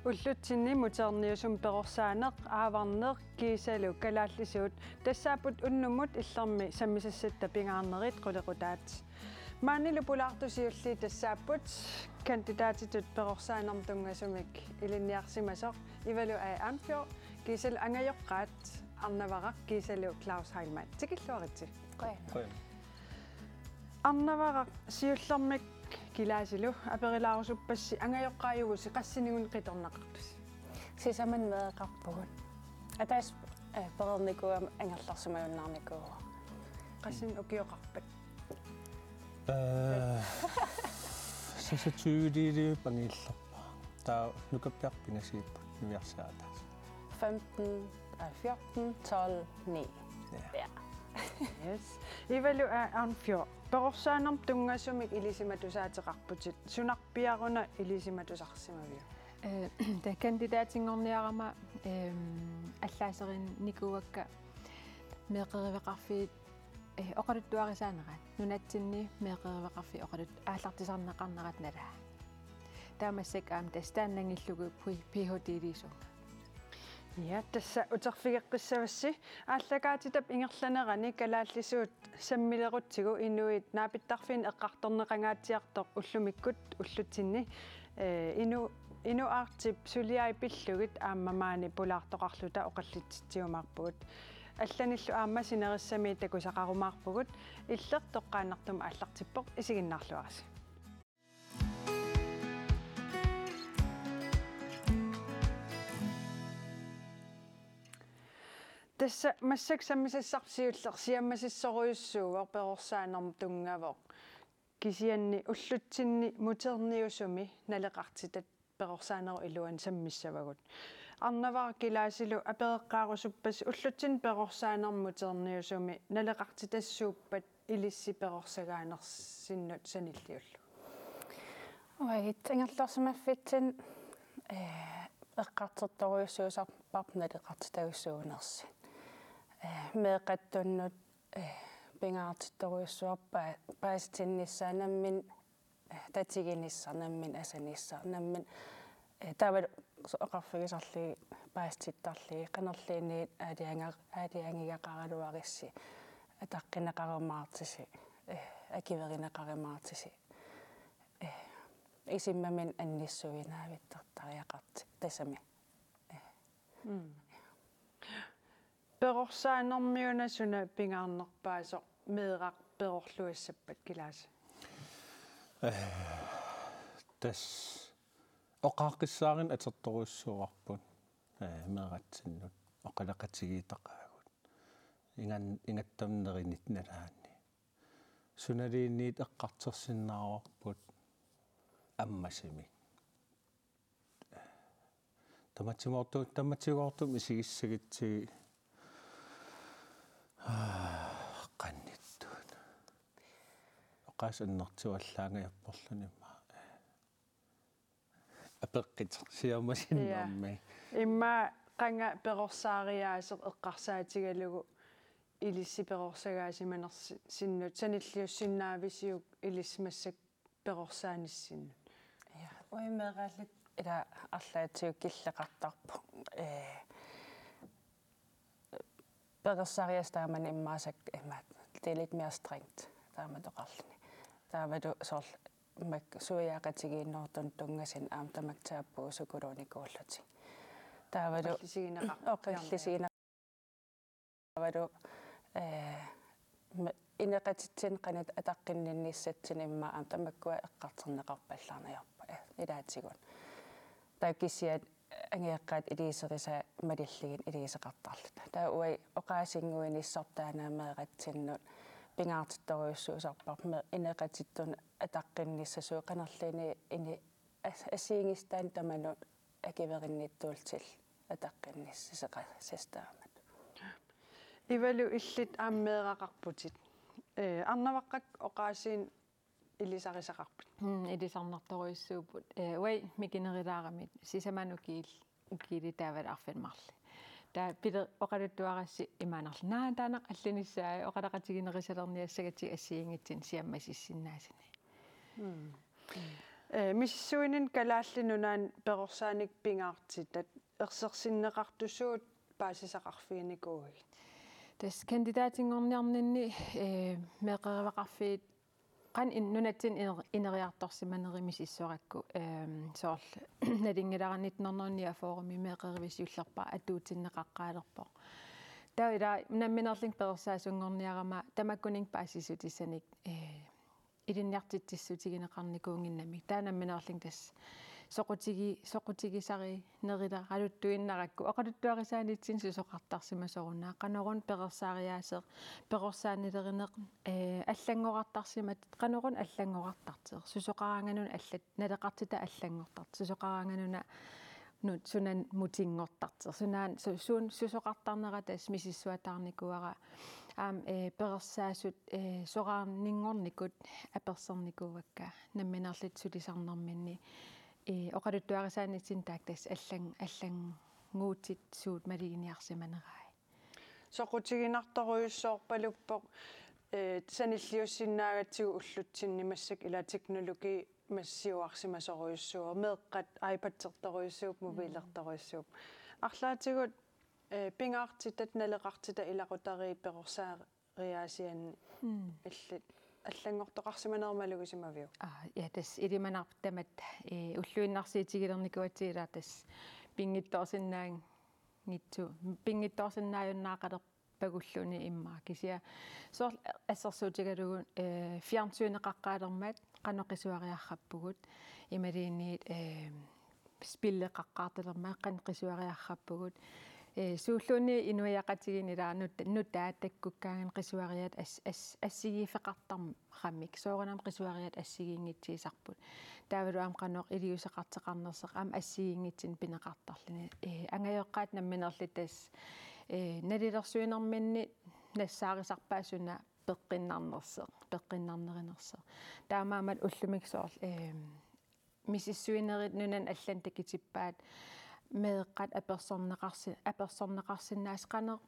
уллутсинни мутерниусум перорсаанеq ааvarneq kiisalu kalaallisuut tassaaput unnumut illermi sammisassata pingаарnerit qulequtaat maanilu pulaartusiulli tassaaput kandidaatitut perorsaanartungasumik ilinniarsimasoq ivalu anfio kiisalu angajoqqaat arnavaraq kiisalu Claus Heilmann tikilluaritsi arnavaraq siullermik kilaasilu aperilaarusupassi angajoqqaayugusi qassinigun qitornaqartus sisaman meeqarpugut atas perernikuam angerlarsumagunnaarnikugu qassin ukioqarpat så 20 det pangillerpa taa nukappiarpinasiippa nuiarsaataas 15 14 12 9 ja yes ivalu anfio perorsaanarm tungasumik ilisimatusaateqarputit sunarpiaruna ilisimatusarsimaviu ta kandidaatingorniarama аллаасерин никуакка меэқеривеқарфиит оқалуттуарисаанерат нунатсинни меэқеривеқарфи оқалут ааллартисарнеқарнерат налаа таамассак аам тастааннангиллугу PhD-лису ja tassa uterfigeqqissavassi ааллагаатитап ингерланерани калааллисуут саммилеруттигу инуит наапиттарфин эққарторнеқангаатиартоқ уллумиккут уллутсинни ину артип сулиай пиллугит ааммамаани пулаартоқарлута оқаллитситсиумаарпугут алланиллу аама синериссами такусақарумаарпугут иллертоққааннартума аллартиппоқ исигиннаарлуарис tässä massaksammisessarsiuller siammasissoruissuuver perorsaanarm tungavoq kisianni ullutsinni muterniusumi naleqartitat perorsaanaru iluan sammissavagut arnavar kilaasilu apereqqaarusuppas ullutsin perorsaanarm muterniusumi naleqartitassuuppat ilissi perorsagaanersinnut sanilliullu Oit angerlarsumaffitsin eqqartertoruissuusarparp naleqartitagussuunersin meeqattunnut pingaartittoruissuarpa paastinnissaanammin tatiginissarnammin asanissarnammin taava oqarfigisarli paastittarli qanerliini aaliangigaqaraluarissi ataqqinaqarumaartisi akiverinaqarimaartisi isimmamin annissuinaavittartariaqarti tasami perorsaanarmiunasuna pingaarnerpaasoq meeraq perorluissappat kilaas tas oqaaqissaarin atertoruissuuarput meeqatsinnut oqalaqatigiitaqaagut ingattamnerinit nalaanni sunaliinniit eqqartersinnaaruarput аммасими таматсигоортум исигиссагитсиги qannittut oqaasannartuallaangajapporluнимма апеққитсиамасиннарми имма qanga perorsaariaaseq eqqarsaatigalugu ilissi perorсагаасиманерси синнут саниллиуссиннаависиук илисмассак перорсааниссиннут ja uimeeraallit ila арлаатиук киллеқартарпу перорсаариастаамани иммаасак имаат det er lidt mere strengt тааматоқарлни таавалу сорл мак суяақатигииннортун тунгасын аамтамактааппуу сукулууникууллути таавалу оқиллисигина таавалу инеқатитсин қанат атаққиннинниссатсин имма аамтамаккуа эққартернеқарпаллаарниарпа илаатигун тааккиссиат ангиаққаат илисериса малиллигин илисеқартарлута таа уай оқаасингуиниссортаанаамеэқатсиннут пингаартитторуйуссуусарпар инеқатиттун атаққинниссасуу қанерлини ини асиингистаан таманут акиверинниттуултил атаққинниссисеқасастаамат ивалу иллит ааммеэрақарпутит арнаваққак оқаасиин илисарисақарпут илисарнарторуйуссуупут уай микинерилаарамит сисаманукиил укиили таавал арфилмарли таа пиле оқалуттуарасси имаанерлнаа таанақ аллиниссаа оқалақатигинерисалерниассагати ассиингитсин сиаммасиссиннаасини миссуинин калааллинунаан перорсааник пингаартитат ерсерсиннеқартусуут паасисақарфиникуугит тас кандидатингорниарнинни меқеривақарфиит қан нунатсин инериарторсиманеримис иссуаракку соорл налингиларанит норнерния форуми меқеривисиуллерпа атуутиннеқаққаалерпо тауила намминерлинг персаасунгорниарама тамаккунинг паасисутиссаник илинниартитсиссутигинеқарникуунгиннами таанамминерлинг тас соқутигисари нерила алуттуиннаракку оқалуттуарисаанитсин сусоқартарсимасорунаа қанорун перерсаариаасеқ перорсаанилеринеқ аллангоқартарсимат қанорун аллангоқартартеқ сусоқараангануна аллат налеқартита аллангортарт сусоқараангануна нут сунан мутингортартер сунаан суун сусоқартарнера тас мисиссуатаарникуара аам перерсаасут сораарнингорникут аперсерникуакка намминерлит сулисарнэрминни оқалуттуарисаанитсин таактас аллангуутит суут малигиниарсиманераа соқутигинарторуйуссоорпалуппоқ саниллиуссиннаагатсигу уллутсиннимассак ила технологи массиуарсимасоруйуссуа меэққат айпадсерторуйуссууп мобилерторуйуссууп арлаатигут пингаартитат налеқартита илақутари перорсаариаасиан иллит аллангортоқарсиманермалугисимавиу я тас илиманартамат уллуиннарсиитигилерникуатсигила тас пингитторсиннаан ngittu pingittorsinnaajunnaaqalер пагуллуни иммаа кисиа соор ассерсуутигалугун фиарнсуинеқаққаалермаат каноқисуариарраппугут ималиинниит спиллеқаққаарталермаа канқисуариарраппугут сууллуни инуяқатигинилаа нутааттаккуккааган қисуариат ассигифеқартарм хаммик соорунам қисуариат ассигиингитсиисарпут таавалуам қаноқ илиусеқартеқарнерсеқ аам ассигиингитсин пинеқартарлини ангайоққаат намминерли тас налилерсуинерминни нассаарисарпаасуна пеққиннарнерсеқ таамаамат уллумиксоорл мисиссуинерит нунан аллан такитиппаат меэққат аперсорнеқарсинаасқанер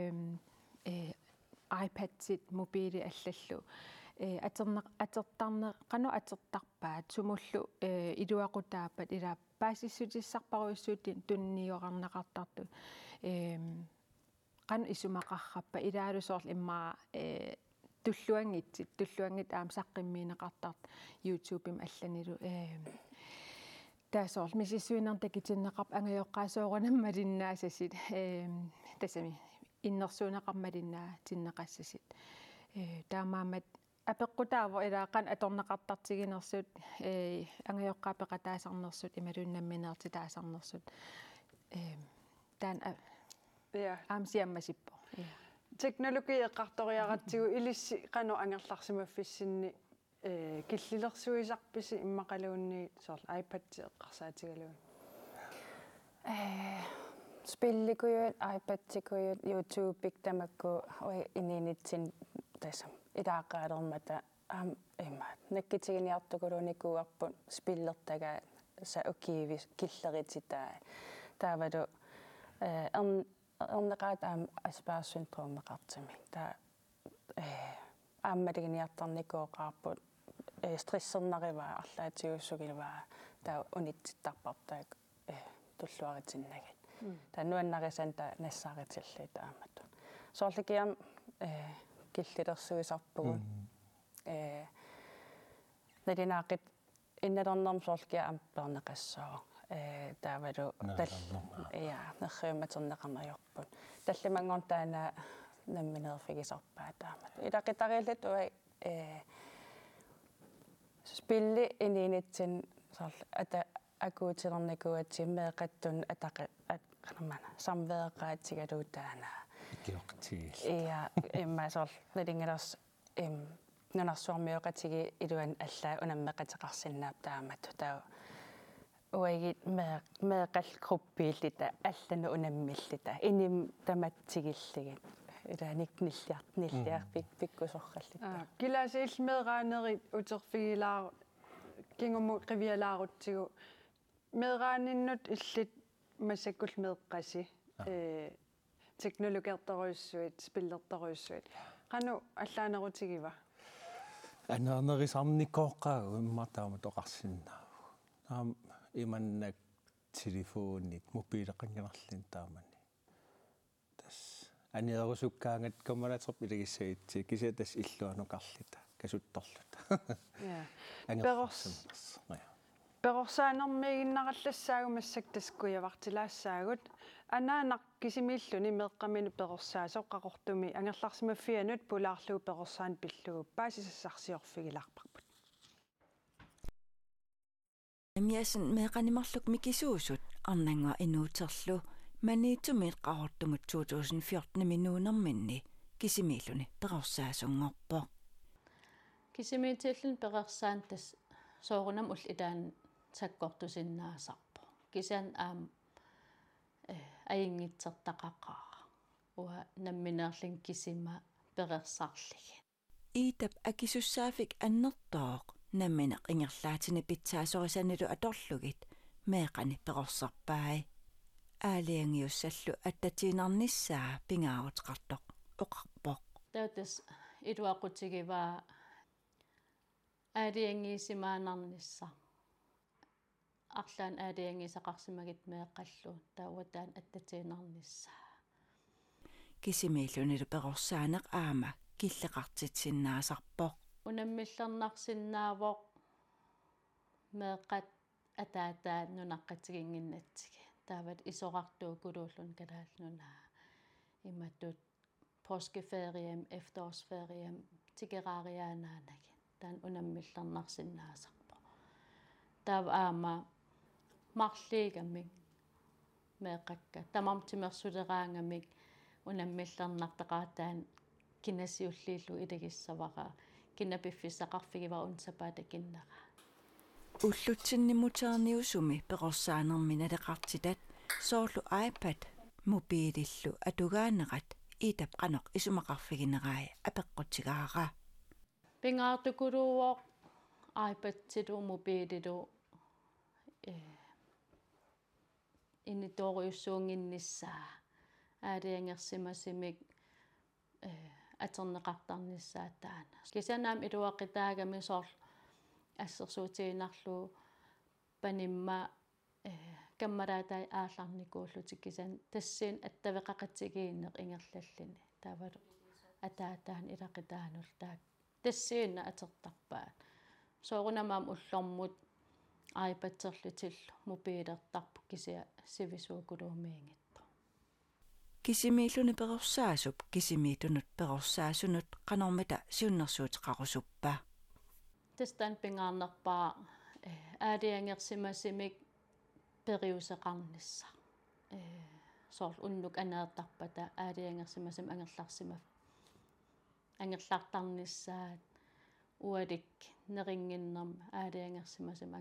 iPad-сит мобили аллаллу атертарне қано атертарпаат сумуллу илуақутааппат ила паасиссутиссарпаруйуссуутин тунниорарнеқартарту қан исумақарраппа илаалусоорл иммаа туллуангит аам саққиммиинеқартарт YouTube-им алланилу таасоорл мисиссуинер такитиннеқарп ангайоққаасоорунаммалиннаасасит тасами иннерсуунеқармалиннаа тиннеқассасит таамаамат апеққутаава илааққан аторнеқартартигинерсут ангайоққаапеқатаасарнерсут ималууннамминеерти таасарнерсут таан аамсиаммасиппо технологи эққарториаратсигу илисси қано ангерларсимаффиссинни киллилерсуисарписи иммақалуунни соор iPad эққарсаатигалуун спилликуйуат iPad-тикуйуат YouTube-ик тамакку ой ининитсин тасам илааққаалермата аам имаат наккитигиниартукулуникууарпут спиллертага са окиивис киллерититаа таавалу эрнеқаат аам аспаарсинтроомеқартими таа ааммалигиниартарникуоқарпут стрессернариваа арлаатигуссугилваа таа унитситтарпартаак туллуаритиннагат таннуаннарисан та нассааритилли таамату соорликиам киллилерсуисарпугут налинаақит инналернерм соорлкиа ампернеқассоо таавалу тал я нерриуматернеқарнерьорпут талламангорн таана намминерфигисарпаа таамат илақитариаллат уа спилли ининитсин соор ата акуутилерникуатсиммеэқаттун атақи канамана самвеэқаатигалуутаана икиоqtигил ия иммасоор налингилерс нунарсуармиоқатиги илуан аллаа унаммеқатеқарсиннаап таамату таа уагит меэқал группииллита аллану унаммиллита иним таматсигиллигит илааник ниллиар пиккусорраллита килаасиил меэраанерит утерфигилаа кингуму қивиалаарутсигу меэрааниннут иллит массаккул меэққаси технологиарторуйуссуит спиллерторуйуссуит қану аллаанерутигива анернерисарникооққаагу имматаама тоқарсиннаа иманнак телефонит мобилеқангинарлин таамани тас аниерусуккаангат камалатерп илагиссагитси кися тас иллуанукарлита касутторлута перорсаанермиигиннараллассаагумассак таскуявартилаассаагут анаанақ кисимииллуни меэққамини перорсаасоқ қақортуми ангерларсимаффианут пулаарлуу перорсаан пиллугу паасисассарсиорфигилаарпарпут Miasen meeqanimarluk mikisuusut arnangua inuuterlu maniitumit qarortumut 2014 minuunerminni kisimiilluni peqorsaasungorpo kisimiitillun peqersaan tas soorunam ull ilaan sakkortusinnaasarpo kisan aingitsertaqaqaa uа nammineerlin kisima peqersarligi iitap akisussaafik annertooq nammineq ingerlaatini pitsaasorisanilu atorlugit meeqani peqorsarpai aaliangiussallu attatiinarnissaa pingaarutqartoq oqarpoq tautas iluaqqutigivaa aaliangiisimaanarnissa арлаан аалиангисақарсимагит меэққаллу тааватаан attatiinarnissaa kisimiillunilu peqorsaaneq aama killeqartitsinnaasarpoq unamмиллернарсиннаавоқ меэққат атаатаа нунаqqatiginginnatsigi таават исоқартуу кулууллун калаалнунаа иматтут påskeferiem efterårsferiem тигераариаанаанаг таан унаммиллернарсиннаасарпо таав аама марлиигаммик меэққакка тамартимерсулераангамик унаммиллернартақаатаан кинасиуллииллу илагиссавара кинапиффисақарфигива унсапаата киннера уллутсиннимутаарниусуми пеқорсаанерминалеқартитат соорлу iPad мобилиллу атугаанерат итап қаноқ исумақарфигинераа апеққутсигаара пингаартукулууоқ iPad тилу мобилилу иниториуссуунгинниссаа аалиангерсимасимик атернеқартарнissaataana кисанаам илуаққитаагами сорл ассерсуутигинарлу панимма каммараатай аалларникууллутик кисан тассиин аттавеқақатигииннеқ ингерлаллини таавалу атаатаан илақитаанул таак тассиинна атертарпаат соорунамаам уллормут iPad-терлутилл мобилертарпу кися сивисуукулуумиингитто kisimiilluni peqorsaasup kisimiillunut peqorsaasунут qanормита siunnersuutiqarusuppa тастан пингаарнерпаа аалиангерсимасимик периусеқарнисса сорл уннук анаертарпата аалиангерсимасим ангерлартарнissaат уалик нерингиннерм аалиангерсимасим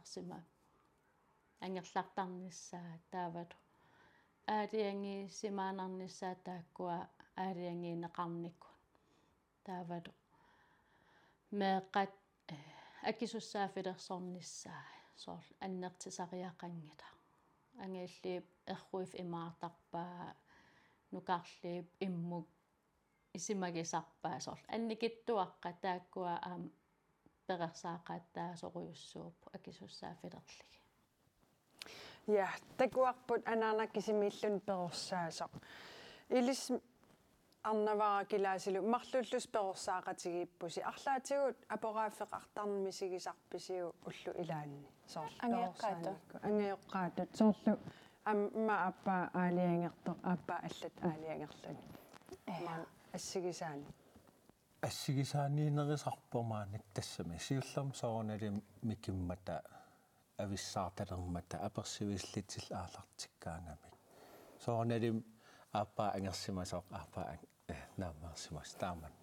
ангерлартарнissaат таавалу аалианги симаанарнissaат тааккуа аалиангиинеқарниккун таавалу меэққат акисуссаафилерсорнissaа сорл аннертисариақангила ангиаллиип эрруиф имаартарпаа нукарлиип иммук исимагисарпаа сорл анникиттуаққа тааккуа перерсаақааттаа соруйуссууп акисуссаафилерлиги ja takuarput anaana kisimiillun perorsaasaq ilis arnavara kilaasilu marlullus perorsaaqatigiippusi arlaatigut aporaaffeqartarnimisigisarpisiu ullu ilaanni soorl angeoqqaatut soorlu amma appa aaliangertoq appa allat aaliangerlani ассигисаани ассигисааниинерисарпомааник тассами сиуллерм соорналим микиммата ависсаарталермата аперсивиллитил аалартиккаангамик соорналим ааппаа ангерсимасоқ ааппаа наамаарсимас тааманна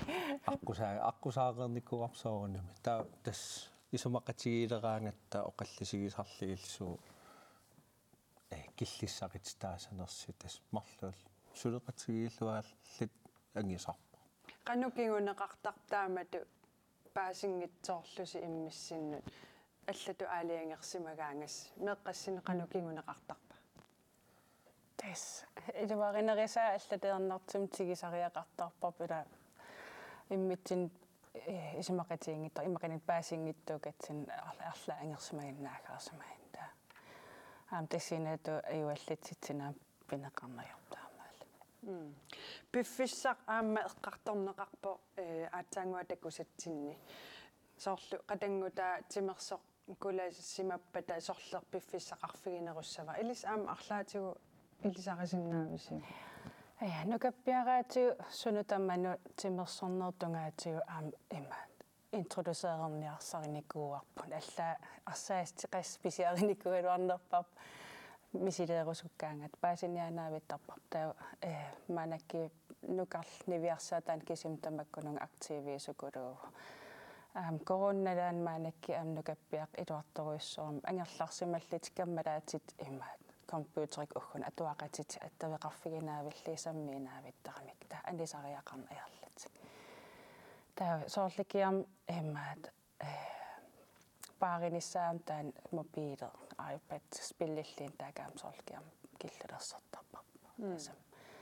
аққусаагерниккуарсоорнами таа тас исумақатигиилераангатта оқаллисигисарлигиллсуу киллиссақит таасанерси тас марлуул сулеқатигииллуааллит ангисарпа qanukiguneqartartaamatu paasingitsoorlusi immissinnut allatu aaliangersimagaangas meeqqassini qanukiguneqartarpa тас илуаринериса аллатеернартум тигисариақартарпарпула иммитсин исумақатиингитто имақинит паасингиттуукатсин арла ангерсимагиннаахаарсамаин таа тассинату аюаллатситсинаа пинеқарнажортаамаал пиффиссақ аама эққарторнеқарпо аатсаангуа такусатсинни соорлу қатангута тимерсоқ кулассимаппата сорлер пиффиссақарфигинеруссава илис аама арлаатигу илисарисиннаависи нукаппиараатигу сунутамману тимерсорнертунгаатигу аама имаат интродусеерниарсариникууарпун алла арсаастиқас писиариникуалуарнерпап мисилеерусуккаангат паасинианаавиттарпар таа манакки нукарл нивиарсаатаан кисим тамаккунунга активиисукулуу коронналаан манакки амнукаппиақ илуарторуиссорум ангерларсималлит каммалаатит имаат компьютерик уггун атуақатит аттавеқарфигинаавилли саммиинаавиттарамик таа анисариақарна аерлат таа соорликиам имаат паариниссаам таан мобилер iPad спиллиллиин таагаам соорликиам киллерсертарпар тасам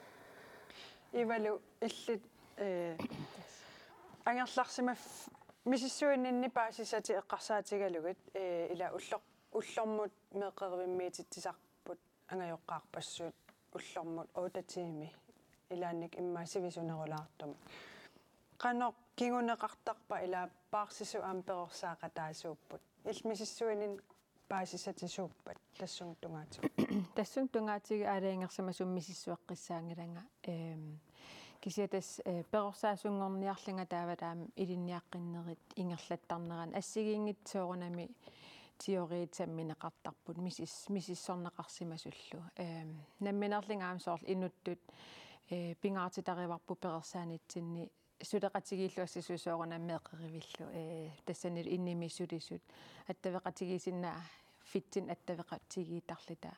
ивалу иллит ангерларсимаф мисиссуиннинни паасисати эққарсаатигалугит ила уллормут меққеривиммиититсисарпут ангайоққарпассуут уллормут 8 тими илаанник имма сивисунерулаартум qanoq kinguneqartarpa ila paarsissu amperorsaaqataasuupпут илмисиссуинин паасисатисууппат тассун тунгаатиг тассун тунгаатиг аалаангерсама суммисиссуэққиссаангиланга кисиатас перорсаасунгорниарлунга таавалаам илинниаққиннерит ингерлаттарнеран ассигиингит соорунами теориитсамминеқартарпут мисиссорнеқарсимасуллу намминерлингаам соорл инуттут пингаартитариварпу перерсаанитсинни сулеқатигииллуассисуусоорунаммеэққеривиллу тассанил иннимиссулисут аттавеқатигисиннаа фитсин аттавеқатигиитарлита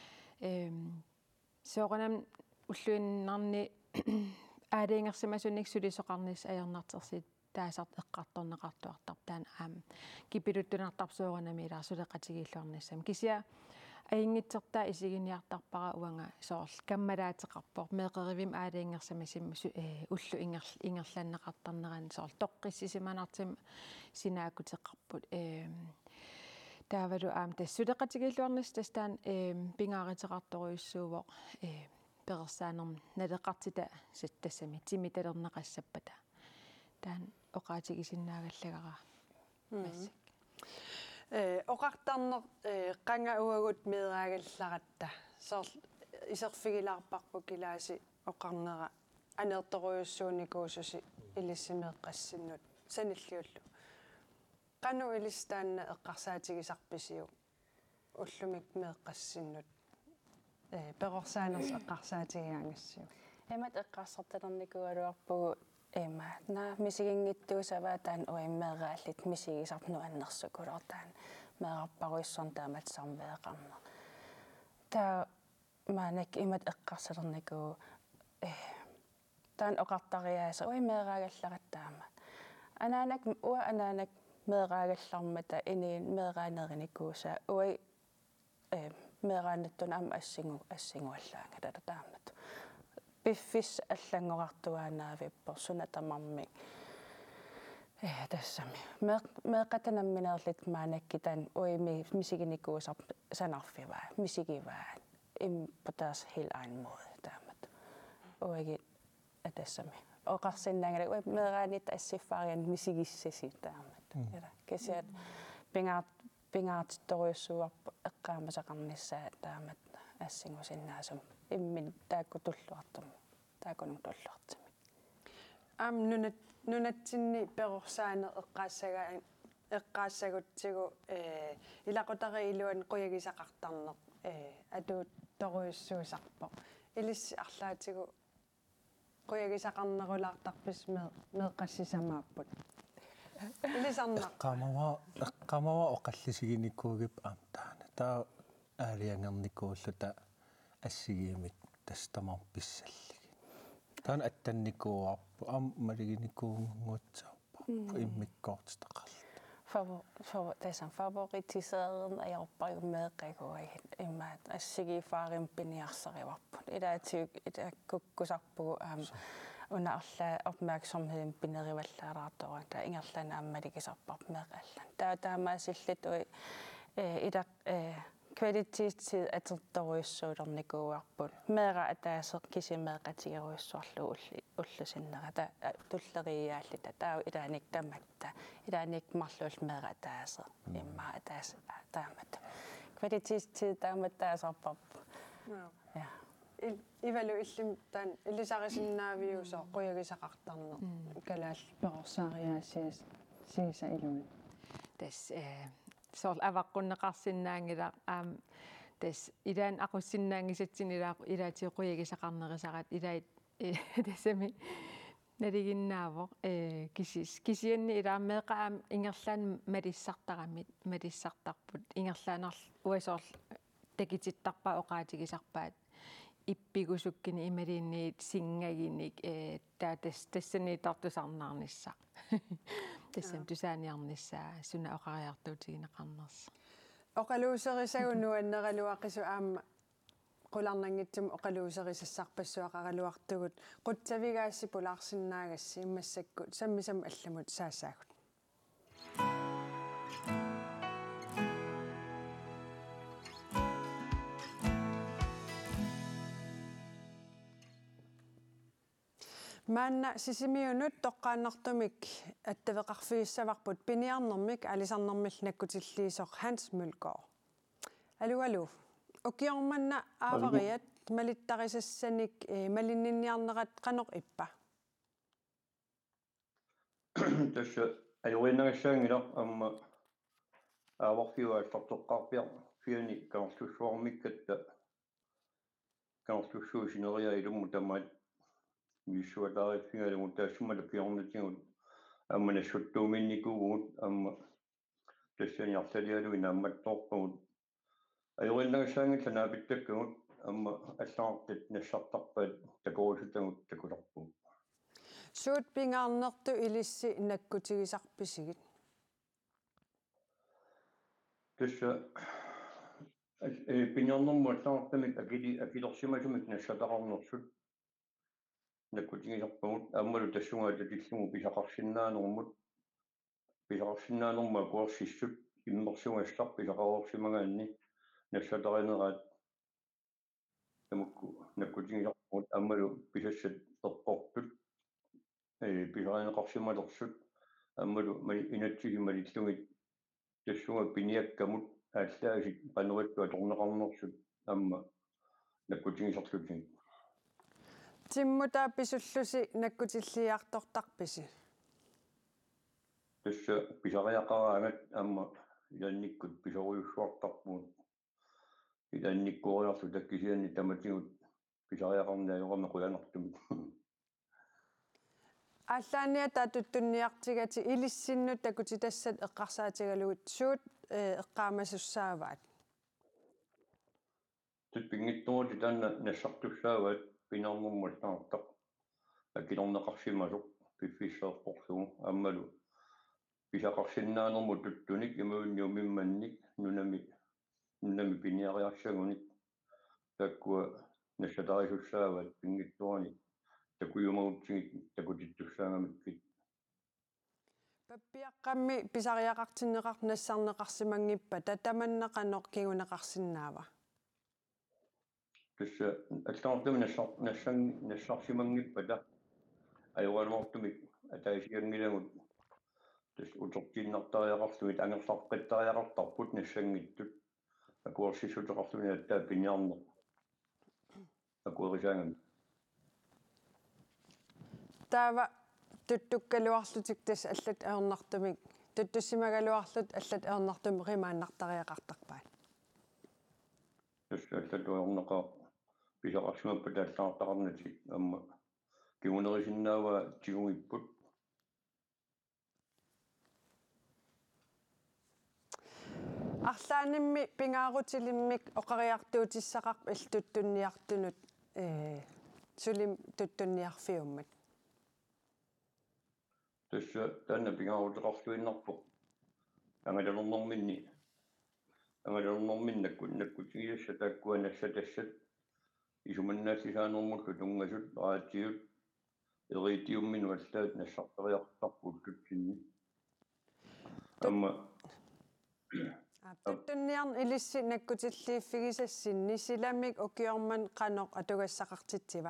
соорунам уллуиннарни аалиингерсимасунник сулисоқарнис аернартерсит таасарт эққарторнеқартуартар таана аама кипилуттунартар соорунами илаа сулеқатигииллуарниссам кисиа аингитсертаа исигиниартарпара уанга соорл каммалаатеқарпор меэқеривим аалиингерсамасим уллу ингерланнеқартарнеран соорл тоққиссисиманартим синаакутеқарпут таавалу аама тассулеқатигииллуарнис тастаан пингааритеқарторуйуссуувоқ перерсаанерм налеқартита саттассами тимиталернеқассаппата таан оқаатигисиннаагаллагара массак оқартарнер qanga uagut meeraagallarata soorl iserfigilаарparpu kilasi oqarnera aneertoruйuссууникуусуси илиссимеэққассиннут саниллиуллу qanu ilistaanna eqqarsaatigisarpisiu ullumik meeqqassinnut перорсаанерс эққарсаатигиангассиу эмат эққарсарталерникуалуарпугу наа мисигингиттуусаваа таан уиммеерааллит мисигисарну аннерсукулортаан меэраппаруиссорн тааматсармеэқарна таа манак имат эққарсалерникуу таан оқартариааса уиммеераагаллараттаама анаанак меэраагаллармата иниин меэраанерникууса уи меэраанаттун аама ассингуаллаанга таамат пиффис аллангорартуаанаавиппор сунатамармик тассами меэқатанамминерлит маанакки таан уими мисигиникуусар санарфиваа мисигиваа импатаас хил айн måde таамат уиги атассами оқарсиннаангала уи меэраанит ассиффаариан мисигиссаси таамат ила кисиат пингаартторуйуссуарпу эққаамасақарниссаа таамат ассингусиннаасум иммин тааккутуллуартум таакунун туллуартими ам нунатсинни перорсаане эққаассагутсигу илақутариилуан қуягисақартарнеқ атуут торуйуссуусарпо илисси арлаатигу қуягисақарнерулаартарпис меэққассисамааппут илисарнаа эққамава оқаллисигиниккуугип аамтаана таа аалиангерникууллута ассигиимит тастамар писсаллиги таан аттанникууарпу аам малигиникуунгуутсаарпа иммиккоортитақарла favoritiseren ajorpariummeeqqaguagit immaat assigifaarim piniarsarivarput ilaatiuk itakukkusarpugu una alla opmærksomheden pinerivallaaraartoa ta ingerlana ammalikisarpar meeqallan taamaassillit ui ida kvalitetstid atertoruissuulernikuuarput meera ataaseq kisimeeqatigeruissuarlu ullusinnera ta tulleriaallit taa ilaanik tamatta ilaanik marlul meera ataaseq imma ataas taamat kvalitetstid taamattaasarpar ja Ivalu illim tan illisarisinnaavиусо quyagisaqartarner kalaall peqorsaariaassias siisa iluni tas soorl avaqqunneqarsinnaangila tas ilaan aqussinnaangisatsinilaa ilaati quyagisaqarnerisaqat ilait tasami naliginnaavoq kisianni ilaammeeqaam ingerlaan malissartaramit ingerlaanarl uasoorl takitittarpa oqaatigisarpaat ippigusukkini imaliinniit singaginik tassani tartusarnaarnissaq tassam tusaaniarnissaa suna oqariartuutigineqarnersa oqaluuserisagunnu anneraluaqisu aamma qularnangitsum oqaluuserissassarpassuaqaraluartugut qutsavigaassip ulaarsinnaagassi immassakku sammisam allamut saassaagut Maanna sisimiunut toqqaannartumik attaveqarfiissavaqput piniarnermik alisarnermill nakkutilliisoq Hans Mølgaard. Alu ukiormanna aavariat malittarisassanik malinninniarnerat qanoq ippa. Tässä ajuinnagassaangilaq amma aavorfiuaallortoqqarpiaq fiani kaarlussuarmikkatta kaarlussuusineriaa ilummu tamaat missuataarifingalugu taassumala kiornatigut amma nassuttuuminnikuugut amma tassaniartalialuina ammattoorpugut ajuinnagassaangilla naapittakkugut amma allaartat nassartarpaat takorusutagut takularpugut Suut pingaarnertu ilissi nakkutigisarpisigit. Tässä pingaarnermu allaartamik akilorsimasumik nassataqarnersut nakkutigisarpugut ammalu tassungaatatillugu pisaqarsinnaanermut pisaqarsinnaanerma kuarsissut immersungassar pisaqaruorsimagaanni nassataqineraat tamukku nakkutigisarpugut ammalu pisassat erportut pisaqaneqarsimalersut ammalu inatsigimalillugit tassunga piniakkamut ааllaасит панериттуа торнеқарнерсут амма наккутигисарлутиг Timmutaa pisullusi nakkutilliaartortarpisi. тасса писариақараангат амма иланниккут писориуссуартарпуут иланниккуориарлу таккисианни таматигут писариақарнаажорама қуянартумик Аллаания таатуттунниартигати илиссиннут такутитассат эққарсаатигалугут суут эққаамасуссааваат. тут пингиттуути таанна нассартуссааваат пинаарнэрмуллаартақ акилорнеқарсимасоқ пиффиссеерпорсугу аммалу писақарсиннаанерму туттуник имуунниумимманник нунами пиниариарсагуник таккуа нассатарисуссааваат пингиттуани такуйумагутсигит такутиттуссаагамиккит Pappiaqqammi pisariaqartinneqart nassarneqarsimangippa tatamannaqanoq kiguneqarsinnaava. тасса аллаартами нассарсимангиппата аюалуартумик атаисиангилагут тас утертиннартариақарлугит ангерларпаттариақартарпут нассангиттут акуарсиссутеқарлуни аттаа пиниарнеқ акуарисаангами Taava tuttukkaluarlutik tas allat aornartumik tuttussimaгаluарлут аллат аорнартум римааннартариақартарпаат. тасса аллатуарнеқа писақарсимаппа тааллаартақарнатик амма кигунерисиннаава тигунгиппут Арлаанимми пингаарутилиммик оқариартуутиссақарп алтуттунниартунут сулим туттунниарфиуммат. тасса таанна пингаарутеқарлуиннарпоқ ангалернэрминнаккут тааккуа нассатассат исуманнаассисаанермуллу тунгасут раатиут eritiumminu allaat nassartoriartarput tutsinni amma Tuttunniarn ilissi nakkutillииффигисассинни силамик укиорман qanoq atugassaqartitsiva.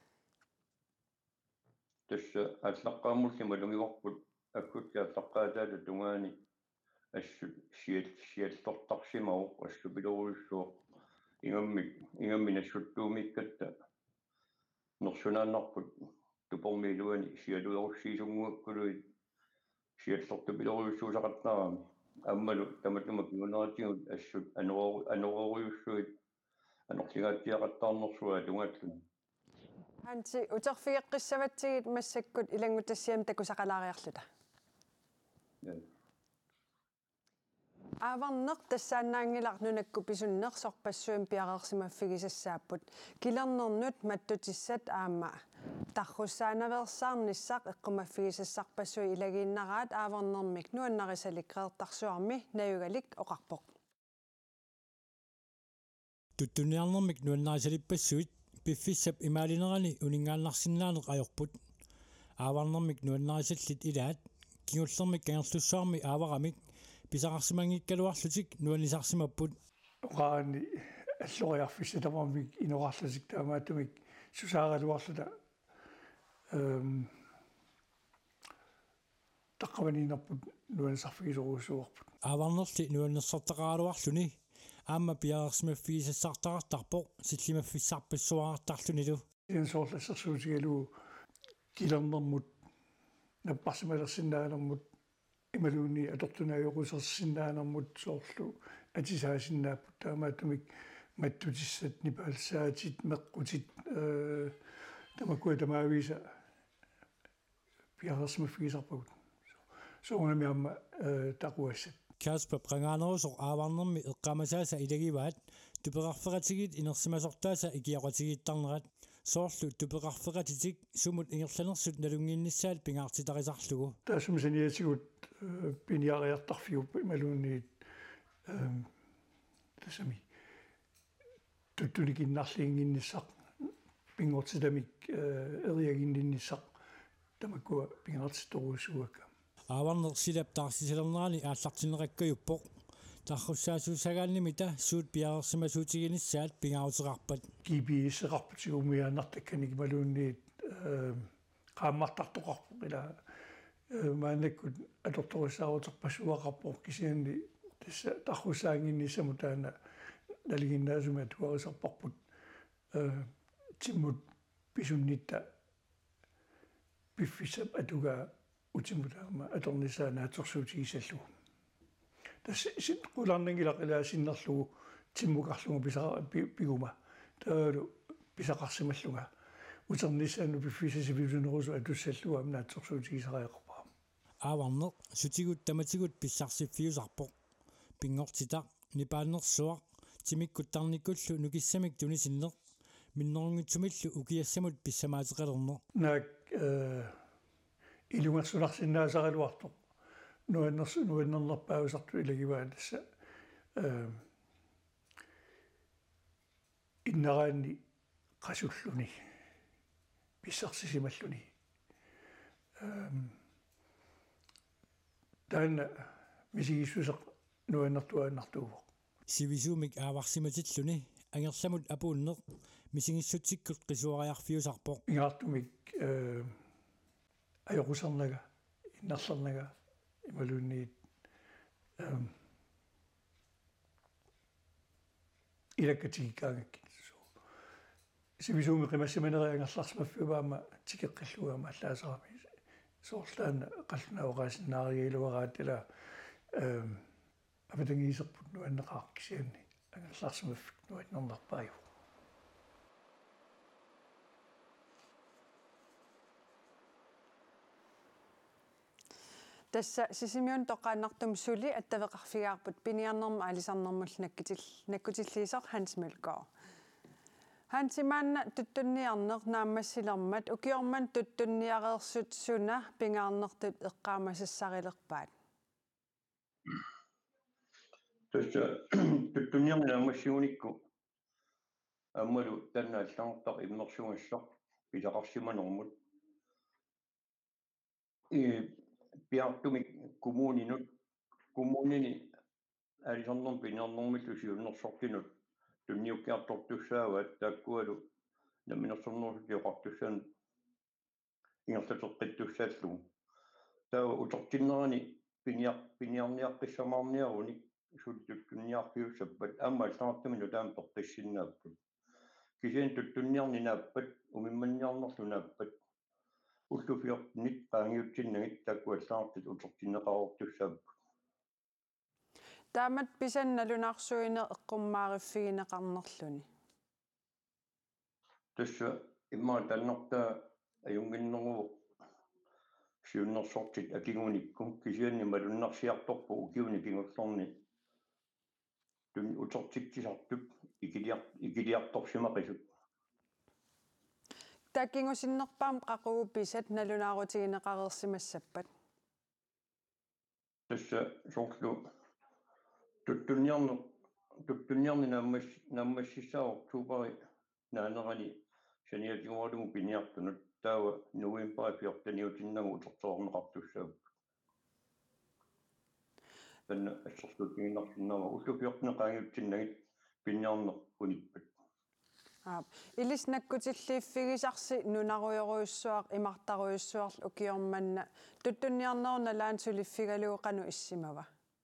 тасса аллаққаамуллима лугиварпут аккутсааллаққаатаалу тунгаани ассут сиаллортарсимауq ассупилоруйуссуоq ингамми нассуттуумиккатта нерсунааннарпут тупормиилуани сиалуеруссиисунгуаккулуит сиаллортупилоруйуссуусақатнарами аммалу таматума кигунератигут ассут анеруйуссуит анерлигаатсиақаттаарнерсуа тунгааллуни Hansi uterfigeqqissavatigit massakkut ilangutassiam takusaqalaariarluta. Aavarneq tassaannaangilarnunakku pisunneq sorpassuim piaqersimaffigisassaaput kilernernut mattutissat aamma tarrussaanaversaarnissaq eqqumaffigisassarpassui ilagiinnaraat aavarnermik nuannarisalikreertarsuarmi najugalik oqarpoq. Tuttunniarnermik nuannarisalipassuit piffissap imaalinерани uningaannarsinnaaneq ajorput aavarnermik nuannarisallit ilaat kingullermik kangerlussuarmi aavaramik pisaqarsimangikkaluarlutik nuannisarsimapput oqaani alloriarfissatamarmik inorarlusik taamaatumik susaaraluarluta taqqavaniinerput nuanisarfigisoruussuarput aavarnerli nuannersortaqaaluarluni аама пиаарсимаффигисассартарартарпоq силлимаффиссарпассуаартарлуни лу инсоорлассерсуутигалуу килернэрмут наппарсималерсиннаанермут ималуунни атортунаажоқусерсиннаанермут соорлу атисаасиннааппут таамаатумик маттутиссат нипаалсаатит меққутит тамакуа тамаависа пиаарсимаффигисарпагут соонамиамма тақуассат Kasper Pranganerusor aavarnermi eqqamasaasa ilagivaat tupeqarferatigiit inersimasорtaasa ikiaqatigittarnerat soorlu tupeqarferatitik sumut ingerlanersut nalungiinnissaat pingaartitarisarlugu taasumsaniatigut piniariartarfiup imaluunniit tasami tuttunikinnarliinginnissaq pingortitamik eriaginninnissaq tamakua pingaartittoruussuakka aavarner silap taarsisalernerani aallartineqakkajuppoq tarrussaasuusagaannimita suut piaarsimasuutiginissaat pingaruteqarpat kipiisseqarputigumiaannartakkanik maluunniit qaammartartoqarpoq ila maaнаkkut atortorisaaruterpassuaqarpoq kisianni tassa tarrussaanginnissamu taana naliginnaasuma tuarisarparput timmut pisunnitta piffissap atugaa utimutaama atornissaanaatorsuutigissallu tassa sit qularnangilaqilaasinnerlugu timmuqarlugu piguma taalu pisaqarsimallunga uternissaanu piffisasivilunerusu atussalluga amnaatsorsuutigisariaqarpaa aavarner sutigut tamatigut pissarsifiusarpoq pingortitaq nipaanersuaq timikkuttarnikkullu nukissamik tunisinneq minnerungitsumillu ukiassamut pissamaateqalerner naak ilungersunarsinnaasaqiluartoq nuannernerpaausartu ilagivaat tassa innaraanni qasulluni pissarsisimalluni taanna misigissuseq nuannertuaannartuuvoq sivisuumik aavarsimatilluni angerlamut apuunneq misingissutikkut qisuariarfiusarpoq ingaartumik ajoqusarnaga innarlarnaga imaluunniit ilakkatigikkaaгаkkит сивисууми қимассиманериангалларсимаффиваама тикеққиллугаама аллаасарами соорлаана қаллунауqaасиннаариилуараат ила апатангиисерпут нуаннеқаркисианни ангалларсимаффик нуатнернарпаaju Tassa sisimiun toqaannartum suli attaveqarfigaarput piniarnerma alisarnermull nakkutilliisoq Hans Mølgaard. Hansimaanna tuttunniarneq naammassilermat ukiorman tuttunniareersut suna pingaarnertut eqqaamasassarilerpaat. tassa tuttunniarni naammassiunikku аммалу таннааллаарпақ иммерсугассақ писақарсиманермут piartumik kommunini alisarnum piniarnermillu siunnersortinut tunniukkiartortussaavat taakkualu naminersornersuti oqartussan ingerlateqqittussaalluu taa utortinnerani piniarniaqqissamаарniaruni sultuttunniarfiussappat aamma allartuminu taam torqissinnaappat kisian tuttunniarninaappat umimmanniarnerlunaappat уллуфиортнит qaangiutsinnagit taakkuallaartit utortinneqarortussaappa Taamat pisannalunarsuine eqqummaariffigineqarnerluni. Tassa immaa tannertaa ajunginneruvo siunnersortit akingunikku kisianni malunnarsiartorpu ukiuni kingullorni tun utortikkisartup ikiliartorsimaqisut Takingusinnerpaam qaqugu pisat nalunaaruutigineqareersimassappat. Tassa sorlu tuttunniarni nammassissaortuupari naanerani saniatigualugu piniartunut taawa novemberi fiortaniutinnagu utortoorneqartussaappa tanna assorluutiginnarsinnama ullufiortne qaangiutsinnagit piniarnerpunippat Ilisnakkutilliiffigisarsi nunaruyoruissuaq imartaruissuarl ukiormanna tuttunniarnerna laansuliffigalugu qanu issimava.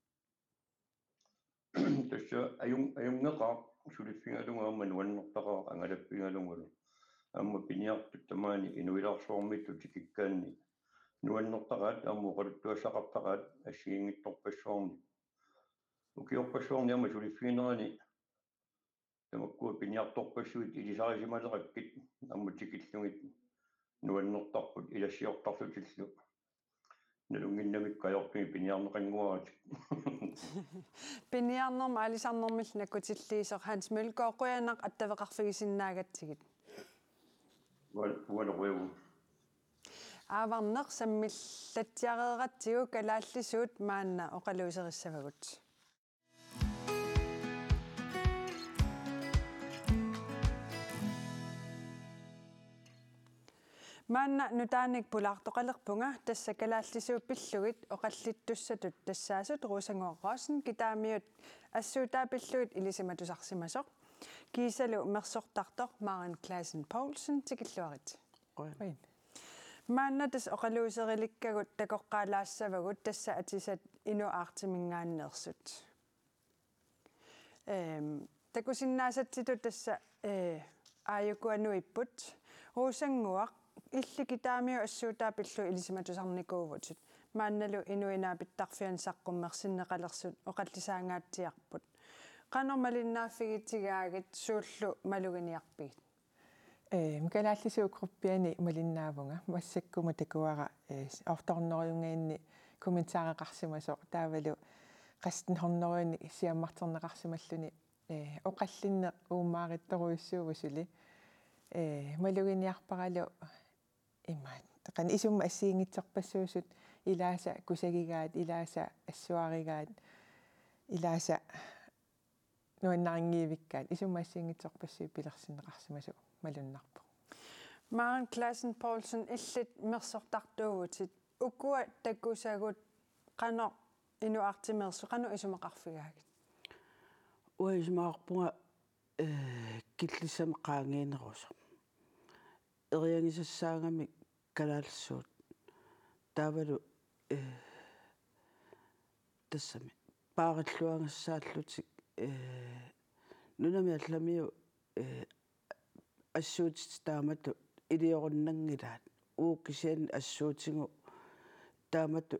Tassa ajungeqaa suliffigalugu amma nuannertaqaa angalappigalugu amma piniartut tamaani inuilaarsuormittu tikikkaanni nuannertaqaat amma qaluttuassaqartaqaat assigiingittorpassuarni ukiorpassuarni amma suliffiginerani tamakkua piniartorpassuit ilisarisimalerakkit amma tikillungit nuannertarput ilassiortarlutillu nalunginnamik kajortumi piniarneqanguarat Piniarnerma alisarnermill nakkutilliiser Hans Mølgaard quyanaq attaveqarfigisinnaagatigit. Ualeruyugu Aavarneq sammillatiareeratigu kalaallisuut maanna oqaluuserissavagut. Maanna nutaanik pulaartoqalerpunga tassa kalaallisuuppillugit oqallittussatut tassaasut ruusanguarraasin kitaamiut assuutaapilluit ilisimatusarsimasoq kiisalu mersortartoq Maren Claasen Poulsen tikilluarit. Maanna tas oqaluuserilikkagut takoqqaalaassavagut tassa atisat inuaartimingaanneersut. Takusinnaasatsitu tassa aajukuanuipput ruusanguaq illikitaamiu assuutaapillu ilisimatusarnikuuvutut maannalu inuinaapittarfian saqqummersinneqalersut oqallisaangaatsiarput qanormalinnaaffigitigaaget suullu maluginiarpigit Mikalaallisuuqruppiani malinnaavunga massakkuma takuara ortornoriungaanni kommentaareqarsimasoq taavalu qastenhornoriuni siammarterneqarsimalluni oqallinneq uumaarittoruissuuvusuli maluginiarparalu имаат текан исумма ассиингитсерпассуусут илааса кусагигаат илааса ассуаригаат илааса нуаннарингиивиккаат исумма ассиингитсерпассуу пилерсинеқарсимасу малуннарпу Maren Claasen Poulsen illit mersortartuuvutит ukua takkusagut qano inuartimersu qano isumaqarfigaagit уисмаарпунга киллиссами qaangiinerusa eriangisassaagamik kalaalsuut taavalu тассами паариллуангассааллутик нунами алламиу ассуутит таамату илиоруннангилаат ууккисиан ассуутингу таамату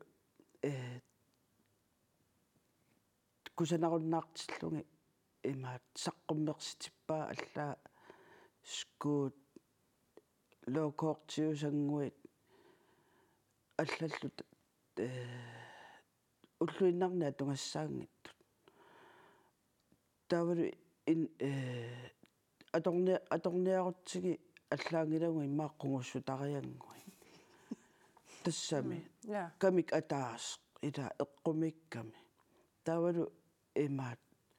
кусанаруннаартиллунги имаат саққуммерситиппаа аллаа скуут локоортиусангуит аллаллут уллуиннарна атунгассаангиттут таавалу ин аторниарутсиги аллаангилагу иммааққунгуссутариангуи тассами камик атаас ита эққумикками таавалу имаат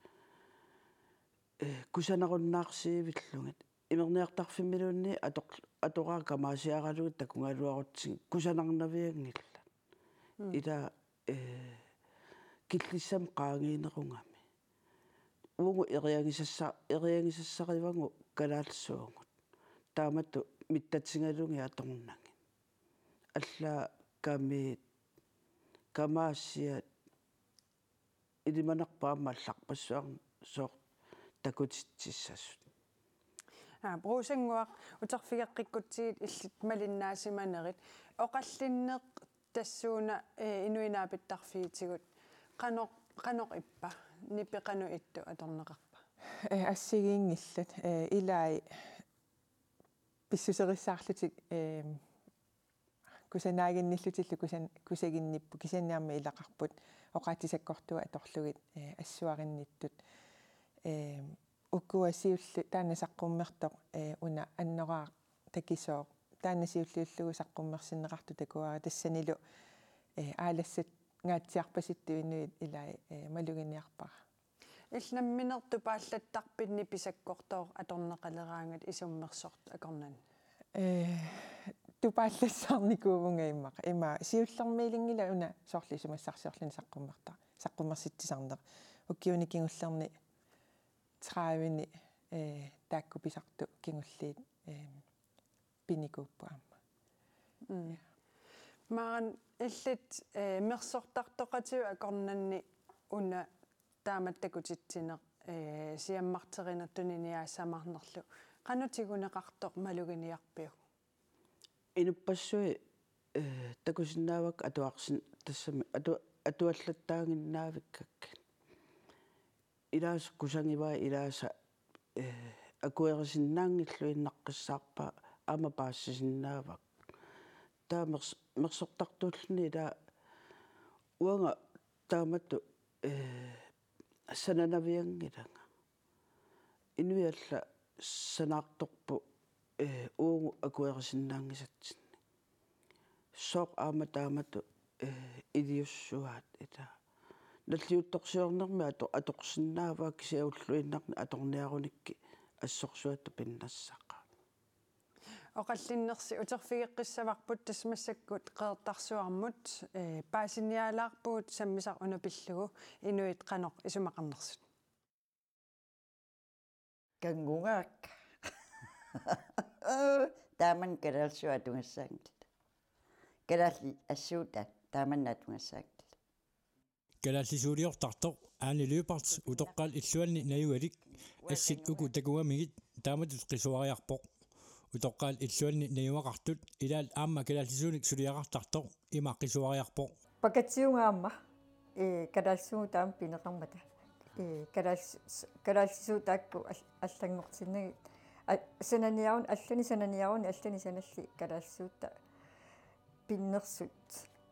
кусанаруннаарсиивиллугит имерниартарфиммилуунни атораа камаасиаралугит такунгалуарутсиг кусанарнавиангилла ila killissam qaangiinerungami uungu iriangisassarivangu kalaalsuungut taamattu mittatingalungi atornangin alla kamaasiat ilimanarpaamma allarpassuar soo takutitsissasut bruusanguaq uterfigeqqikkutsigit illit malinnaasimanerit oqallinneq tassuuna inuinaapittarfiitigut qanoq ippa nipeqanu ittu atorneqarpa ассигиингиллат илаи писсусерисsaarlutik кусанаагинниллутиллу кусагинниппу кисанниарми илақарпут оқаатисаккортуа аторлугит ассуаринниттут уккуасиуллу таанасаққуммертоқ уна аннораа такисоо таанасиуллиуллугу саққуммерсиннеқарту такуара тассанилу аалассат гаатсиарпаситту инуит илаи малугиниарпара иллнамминерту пааллаттарпинни писаккортоо аторнеқалераангат исуммерсорт акорнан тупааллассаарникуувунга иммаqa има сиуллермиилингила уна соорлу исумассарсиорлани саққуммерситсисарнеқ уккиуни кингуллерни траавини тааккуписарту кингуллиит пиникууппаама маан иллит мерсортартоқатиу акорнанни уна тааматтакутитсинеқ сиаммартеринертунини аассамаарнерлу qanutiguneqartoq maluginiarpiu инуппассуи такусиннаавак атуарсин тассами атуаллаттаагиннаавиккак илаас кусангиваа илааса акуерисиннаангиллу иннаққиссаарпа ама паассисиннаавак таа мерсортартууллни ила уанга тааматту сананавиангилага инуиалла санаарторпу уungу акуерисиннаангисатсинни сооқ аама тааматту илиуссуаат ила наллиутторсиорнерми аторсиннааваа кисиауллуиннарни аторниаруникки ассорсуатта пиннассаqa оқаллиннерси утерфигеққиссаварпут тасмассаккут қеэртарсуармут паасиниалаарпуут саммисар унапиллугу инуит қаноқ исумақарнерсут кангунгаак тааман калаалсуатунгассаангит калаалли ассуута тааманнаатунгассаангит калааллисуулиортартоқ аани луупарт утоққал иллуанни наюалик ассит уку такуамигит тааматут қисуариарпоқ утоққал иллуанни наюақартут илаал аама калааллисууник сулиақартартоқ имаққисуариарпоқ пакатсиунгаама калаалсуу таам пинеқармата калаалсисуутаакку аллангортиннаги сананиарун аллани сананиарун аллани саналли калаалсуутта пиннерсут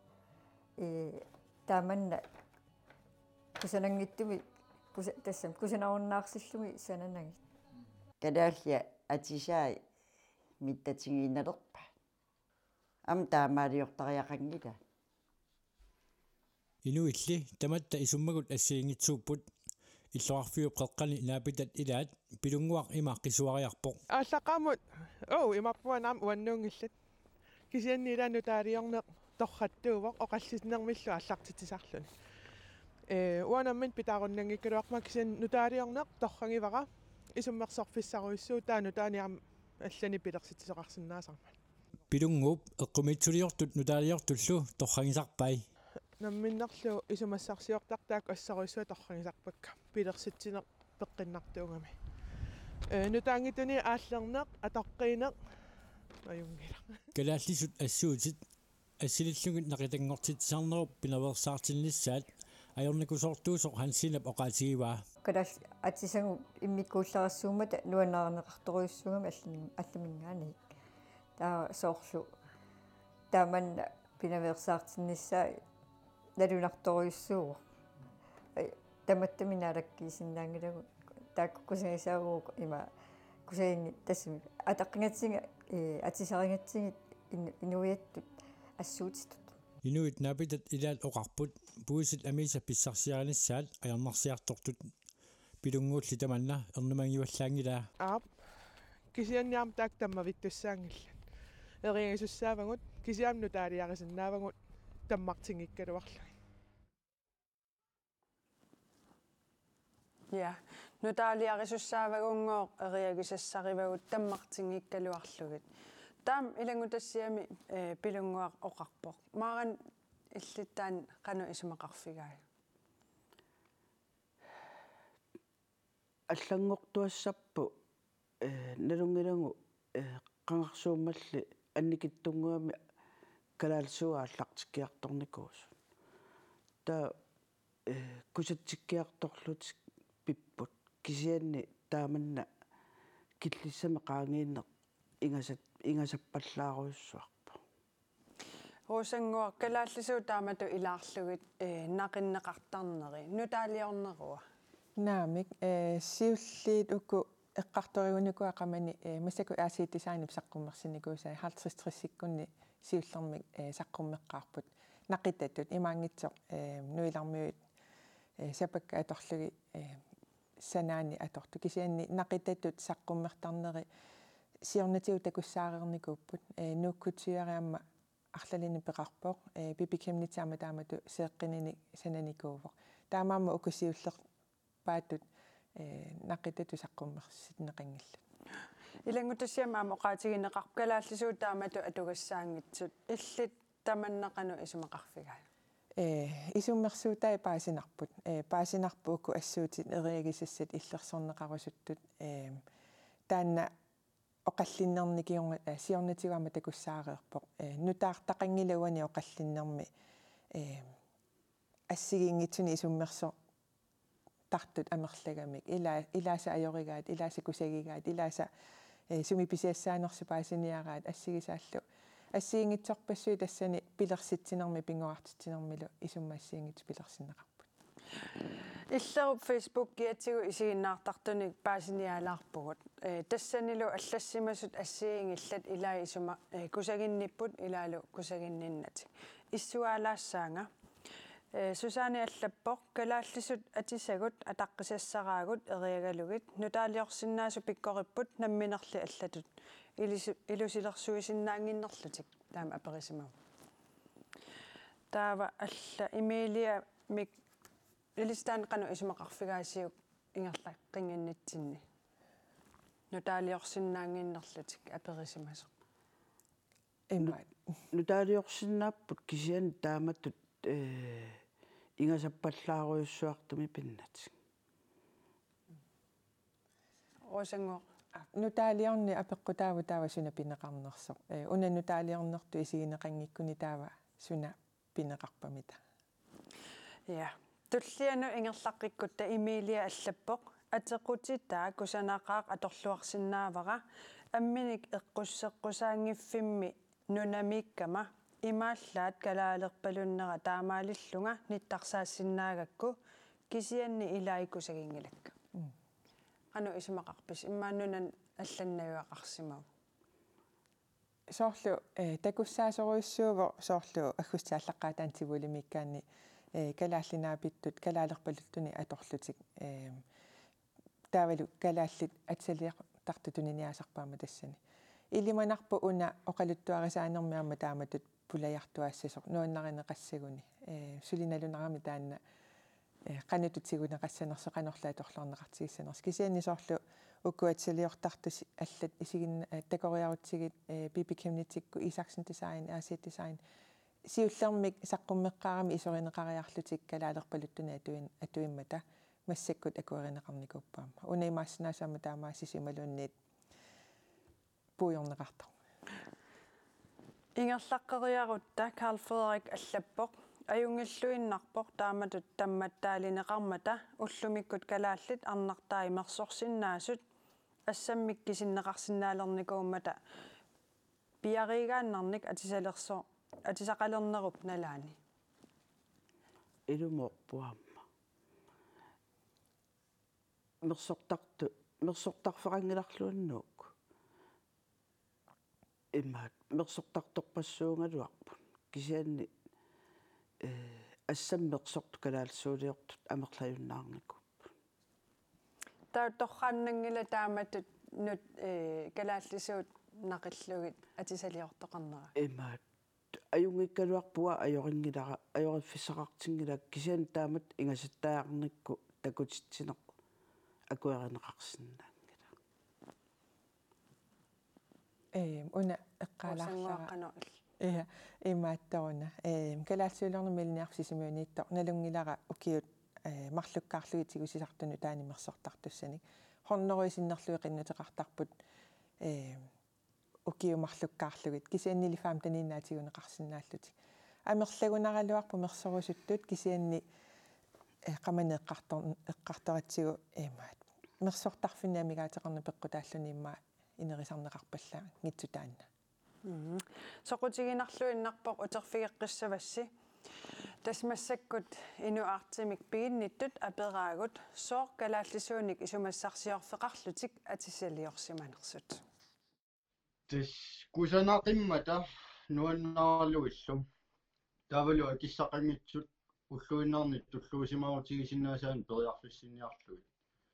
тааманна кусанангиттуми тассам кусанааруннаарсиллуги сананагит калааллия атисаи миттатингиинналерпа ам таамаалиортариақангила инуилли таматта исуммагут ассиингитсууппут иллоарфиу қеққани наапитат илаат пилунгуақ имаққисуариарпоқ ааллақаамут имарпуанаам уаннуунгиллат кисианнилаану таалиорнеқ торраттуувоқ оқаллиснермиллу аллартитисарлуни уанаммин питааруннангиккалуарма кисиан нутаалиорнеқ торрангивара исуммерсорфиссаруиссуу таану тааниарм аллани пилерситисоқарсинаасарма пилунгууп эққумитсулиортут нутаалиортуллу торрангисарпай намминнерлу исумассарсиортартаак ассаруиссуа торрангисарпакка пилерситсинеқ пеққиннартуугами нутаангитуни ааллернеқ атоққинеқ аюнгила калааллисут ассуутит ассилиллугит нақитангортитсаарнеруп пинаверсаартиннissaат ajornikусортуусоқ хансинап оқаатигиваа калаал атисагу иммиккуулларассуумата нуаннаарнеқарторуйуссугами алламингаани таа соорлу тааманна пинаверсаартиннissaа налунарторуйуссуу таматтаминаалаккисиннаангилагу тааккусагисаагуу има кусаинни тассими атаққингатсинга атисарингатсиги инуиаттут ассуутитут инуит напитат илаал оқарпут пуисит амиса писсарсиаринissaат аярнарсиартортут пилунгуулли таманна ернумангиваллаангилаа кисианниарм таактамма виттуссаангилла эриагисуссаавагут кисиамну таалиарисиннаавагут таммартингиккалуарлу Ja, nu taaliarisussaavagunngoo eriagisassarivagут tammartingiikkaluarlugit. Taam ilangutassiami pilunguaq oqarpoq. Maaran illittaan qanu isumaqarfigaay. аллангортуассарпу налунгилагу qangarsuummalli анникиттунгуами калаалсуа аллартиккиарторникуус та кусатсиккиарторлутик пиппут кисианни тааманна киллиссами qaangiinneq ингасаппаллааруйуссуарпу Rosangua kalaallisuu taamatu ilaarlugit naqinneqartarneri nutaaliorneruа naamik siulliit uku eqqartorigunuku aqamani masaku aasiittisaanip saqqummersinnikuusai hartrisrissikkunni siullermik saqqummeqqaarput naqitatut imaangitsoq nuilarmiut sapakka atorlugi sanaani atortu kisianni naqitatut saqqummertarneri siornatiu takussaareernikuupput nuukkutiariamma арлалини пеқарпоқ пипикемнитаама таамату сеэққинини сананикууво таамаама укусиуллеқ паатут нақитату саққуммерситнеқингилла илангутассиамаама оқаатигинеқарп калааллисуу таамату атугассаангитсут иллит таманнақану исумақарфигаа исуммерсуутай паасинарпут паасинарпу уку ассуутит эриагисассат иллерсорнеқарусуттут таанна оқаллиннерникиунга сиорнатигуама такуссаареерпоқ нутаартақангилауани оқаллиннерми ассигингитсуни исуммерсо тартут амерлагамик илааса ajorigaat илааса кусагигаат илааса сумиписиассаанерсу паасиниараат ассигисааллу ассигингитсорпассуи тассани пилерситсинерми пингуартитсинермилу исуммаассигингитсу пилерсиннеқарпут иллеруп Facebook киатсигу исигиннаартартуник паасиниалаарпугут тассанилу аллассимасут ассиингиллат илаа исума кусагинниппут илаалу кусагинниннати иссуаалаассаанга Susanne Allappoq kalaallisut atissagut ataqqissassaraagut eriagalugit nutaaliorsinnaasu pikkoripput namminerli allatut ilusilersuisinnaanginnerlutik taama aperisimau taava alla Emilia mik ilistaan qanu isumaqarfigaasiuk ingerlaqqinginnitsinni nutaaliorsinnaanginnerlutik aperisimasuq nutaaliorsinnaapпут кисиан тааматтут ингасаппаллааруйуссуартуми пиннат Росанго нутаалиорни апеққутааву таава суна пинеқарнерсоқ уна нутаалиорнерту исигинеқангиккуни таава суна пинеқарпамита я туллиану ингерлаққиккутта Эмилия Аллаппоқ атеқутитаа кусанаақаақ аторлуарсинаавара амминик эққуссеққусаангиффимми нунамиккама имааллаат калаалерпалуннера таамаалиллунга ниттарсаассинаагакку кисианни илаикусагингилакка ану исмақарпис иммааннунан алланнаюақарсимау соорлу такуссаасоруйуссууво соорлу аггустиаллаққаатаантивулимиккаани калааллинаапиттут калаалерпалуттуни аторлутик таавалу калааллит атсалиақартутуниниасарпаама тассани илиманарпу уна оқалуттуарисаанермиарма тааматут пулаяртуассасоқ нуаннаринеқассагуни сулиналунарами таанна qanututsigунеқассанерсо qanorlaatorlorneqartigissaners кисианни соорлу уккуатсилиортартус аллат исигинна такориарутсигит пипикемнитикку исаксен дизайн асет дизайн сиуллермик саққуммеққарами исоринеқариарлутик калаалерпалуттуна атуиммата массаккут акуаринеқарникуппаама унаимаассинаасаама таамаассисималуунниит пуйорнеқартар ингерлаққериарутта Карл Фредерик Аллаппоқ аюнгиллуиннарпоқ тааматут тамматтаалинеқармата уллумиккут калааллит арнартаа имерсорсиннаасут ассаммиккисиннеқарсинаалерникууммата пиаригааннарник атисалерсо атисақалернеруп налаани илумоорпуамма мерсортарферангиларлуаннук иммаат мерсортарторпассуунгалуарпут кисианни ассаммерсорту калаалсуулиортут амерлаюннаарникку таутторрааннангила тааматут нут калааллисуут нақиллугит атисалиортоқарнера иммаат ajungikkaluarpuga ajorifissaqartingila kisian taamat ingasattaaqarnikku takutitsineq akuerineqarsinnaa una eqqaalaarlara ia имааттаруна калаалсуулерну милниарсисимуниитто налунгилара укиут марлуккаарлугит сигусисартуну таанимерсортартуссаник хорнеруисиннерлуи qinнутеқартарпут укиумарлуккаарлугит кисианнилифаам танииннаатигунеқарсинааллутик амерлагунаралуарпу мерсорусуттут кисианни qamane eqqartoratsigu имаат мерсортарфинаамигаатеқарна пеққутааллуни имма инерисарнеқарпаллаа ngitsutaanna соқутигинарлуиннарпоқ утерфигеққиссавасси тасмассаккут инуартимик пигинниттут апераагут соо калааллисууник исумассарсиорфеқарлутик атиссалиорсиманерсут тис кусанақиммата нуаннаарлуиллум тавалу акиссақангитсут уллуиннарнит туллуусимаарутигисиннаасаан периарфиссинниарлугит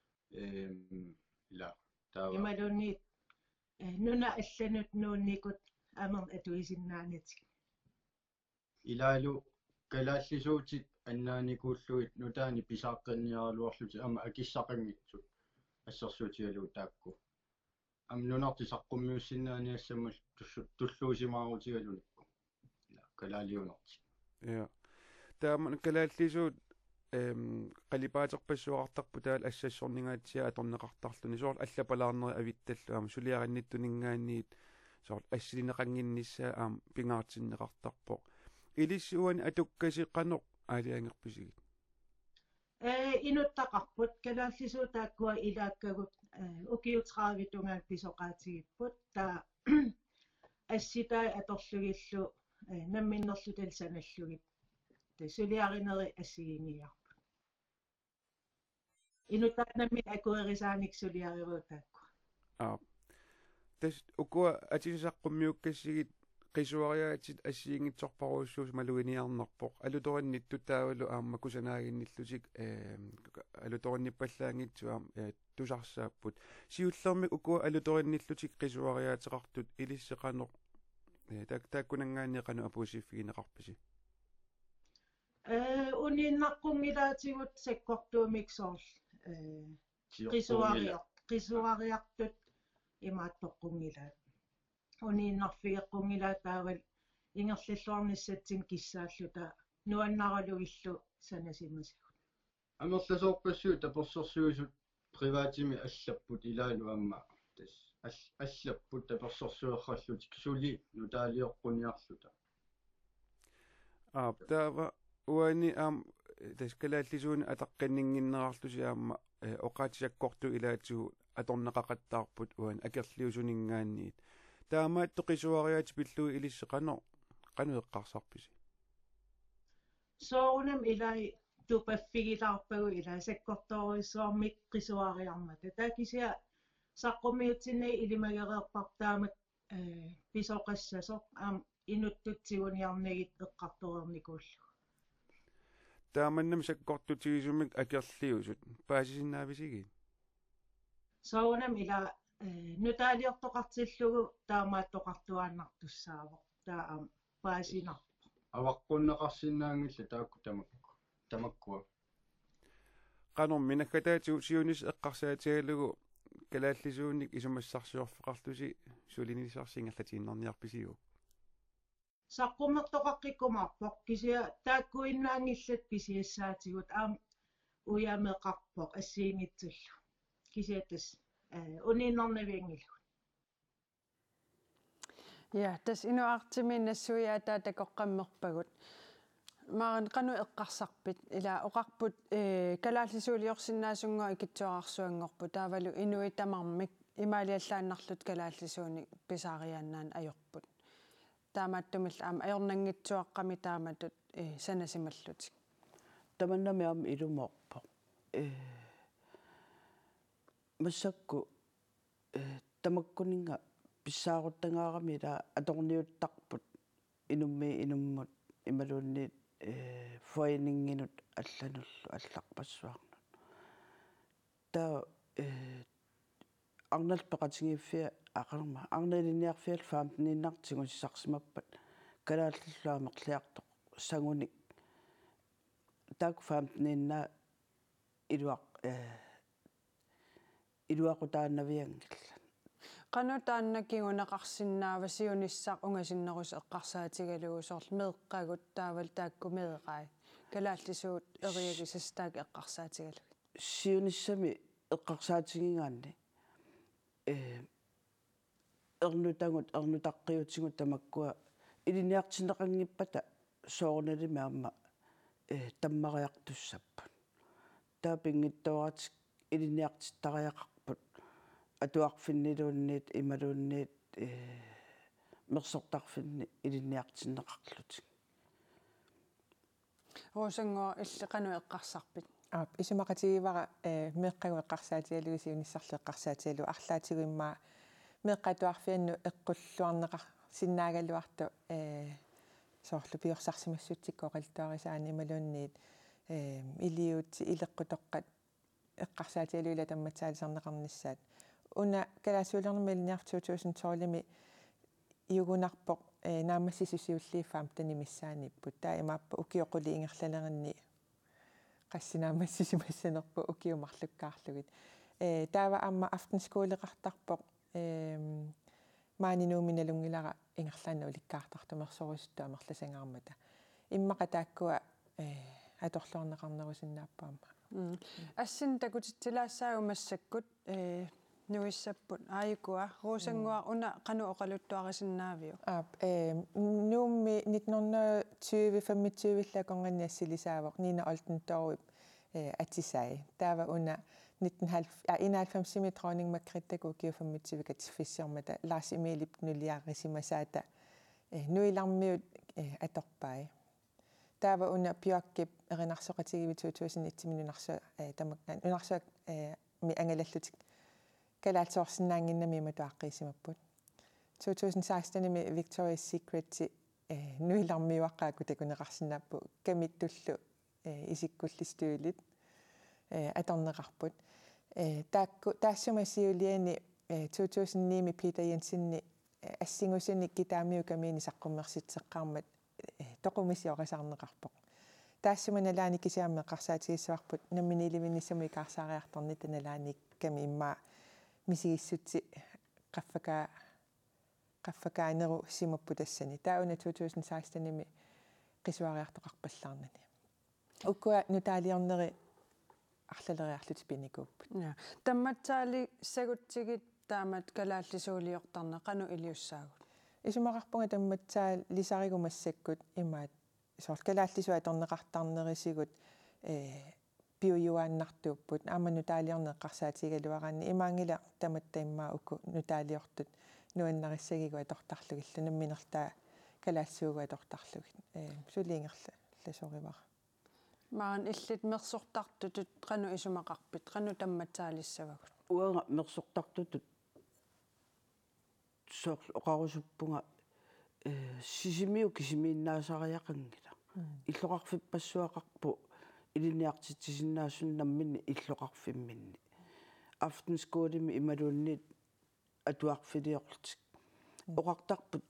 ила тава ималунни нуна алланут нуунникут амер атуисиннаанатик илаалу калааллисуутит аннааникууллуит нутаани писааққинниаралуарлути ама акиссақангитсут ассерсуутигалу таакку ам нунарти саққуммиуссиннааниассаммал туллуусимаарутигалуникку калаалиунерти я тааман калааллисуут qalipaaterpassuaqartarpu taal assassорнингаатсиа аторнеқартарлуни соорл аллапалаарнери авитталлу аама сулиаринниттунингаанниит соорл ассилинеқангинниссаа аама пингаартиннеқартарпоқ илиссуани атуккасиққаноқ аалиангерписигит инуттақарпут калааллисуу тааккуа илааккагут укиутраавитунгаан писоқаатигиппут таа асситай аторлугиллу намминнерлу талсаналлугит сулиаринери ассигингиар инутаанамми акуэрисааник сулиарируутаакку тас укуа атисаққуммиуккассигит qisuariaatsit ассиингитсорпаруussуус малуиниарнерпоқ алуториннитту таавалу аама кусанаагинниллутик алуторинниппаллаангитсуам тусарсааппут сиуллермик укуа алуторинниллутик qisuariaатеқартут илиссеқанеқ тааккунангаанеқану апуусиффигинеқарписи униннаққунгилаатигут саккортуумик соорл qisuariartut имааттоққунгилаат униннарфигеққунгилаатаавал ингерллуарниссатсин киссааллута нуаннаралугиллу санасимасагут амерласоорпассуу таперсерсуусут приватими аллаппут илаалу амма тас аллаппут таперсерсуерраллутик сули нутаалиоққуниарлута таава уани таскалааллисууни атаққиннингиннерарлуси аама оқаатисаккорту илаатигу аторнеқақаттаарпут уан акерлиусунингаанниит таамаат тоқисуариаати пиллуи илиссеқано қануеққарсарписи соорунам илай тупаффигилаарпагу илай саккорторуиссуармик қисуариармата таакисиа саққумиутсиннаи илимагереерпартаамат писоқассасоқ аам инуттутсигуниарнагит эққарторерникууллу тааманнам саккортутигисумик акерлиусут паасисиннаависигит соорунам ила нутаалиортоқартиллугу таамааттоқартуааннартуссаавоқ таам паасинар аваққуннеқарсинаангилла таакку тамаккуа qanor minagkataatigu siunis eqqarsaatigalugu kalaallisuunnik isumassarsiorfeqarlusi sulinisarsingallatииннарниарписигу саққумертоқаққиккумарпоқ кисиа тааккуиннаангиллат писиассаатигут аам уяамеқарпоқ ассиингитсуллу кисиатас униннарнавиангилу ja tas inuartimiinnassуяатаа такоққаммерпагут маан кану эққарсарпит ила оқарпут калааллисуулиорсинаасунгаа икитсуарарсуангорпу таавалу инуитамармик имаалиаллааннарлут калааллисууни писаариааннаан ajorput таамааттумил аама ajornangitsuaqqami taamatut санасималлутик таманнами аама илумоорпо массакку тамаккунинга писсааруттангаарами ила аторниуттарпут инуммут ималуунниит фойнингинут аллануллу алларпассуарнут таа арнал пеқатингиффиа ақарма арналиниарфиал фаамтниннартигун сисарсимаппат kalaalluameqliartoq sangunik taak faamtniinna iluaqutaannaviangilla qanu taannakiguneqarsinnaavasiunissaq ungasinnerus eqqarsaatigalugu soorl meeqqagut taaval taakku meeqai kalaallisuut eriagisas eqqarsaatigalu siunissami eqqarsaatingingaanni ernutaqqiutigut tamakkua iliniartineqangippata soornalimi amma tammariartussappat taapingittuaratik iliniartittariaqarput atuarfinniluunniit imaluunniit mersortarfinni iliniartinneqarlutik Roosangua illeqanu eqqarsarpit исумақатигивара меққагу эққарсаатигалугисиунissarlu эққарсаатигалу арлаатигуиммаа меққатуарфианну эққуллуарнеқар синнаагалуарту соорлу пиорсарсимассутсикко қалтуарисаани ималуунниит илиуутси илеққутоққат эққарсаатигалуила тамматсаалисарнеқарниссаат уна калаасуулернумалиниар 2012-ми иугунарпоқ наамассисусиуллииффаам танимиссааниппут таа имааппа укиоқули ингерлалеринни qassinaamassisimassanerpu ukiumarlukkaarlugit taava amma aftenskoleqartarpoq maaninuuminalungilara ingerlaanna ulikkaartartumersorusuttu amerlasangaarmata immaqa taakkua atorluarneqarnerusinnaappaamma assin takutitsilaassaagumassakkut nuissapput aayukua ruusangua una qanu oqaluttuarisinnaaviu nuummi 1920-25 konganniassilisaavoq Nina Oldentorp atisai taava una 91 dronning Margrethe Georg katifissermata Lars Emil Ibnuliarrisimasaata nuilarmiut atorpai taava una piakkip erinarsoqatigivi 2019 minunarsa tamakkan unarsa mi angalallutik kalaalsoorsinnaanginnami matuaqqisimapput 2016-imi Victoria's Secret nuilarmiuaqqaakku takuneqarsinnaappu kamittullu isikkullistuulit atorneqarput taakku taassumasiuliani 2009-mi Peter Jensenni assingusuni kitaamiu kamiini saqqummersitseqqarmat toqumisiorasarneqarpoq taassumanalaani kisiammeqqarsaatigissuarput namminilivinnissamu ikaarsaariartorni tanalaani kami imma misigissutsi qaffakaaneru simapputassani taauna 2016-imi qisuariartoqarpallarnani ukkua nutaaliorneri арлалериарлути пиникууппут тамматсаали сагутсигит таамат калааллисуулиортарне кану илиуссаагут исумақарпунга тамматсаал лисаригумассаккут имаат сорл калааллисуа торнеқартарнерисигут пиуюааннартууппут аама нутаалиорнеққарсаатигалуараанни имаангила таматта иммаа уку нутаалиортут нуаннариссагигу атортарлугилла намминерлаа калаассуугу атортарлугит сулиингерла ласоривара маан иллит мерсортартутут кану исумақарпит кану тамматсаалиссавагут уанга мерсортартутут сорл оқарусуппунга сисимиу кисимииннаасариақангила иллоқарфиппассуақарпу илиниартитсиннаасуннаммини иллоқарфимминни афтенскоолими ималуунниит атуарфилиорлтик оқартарпут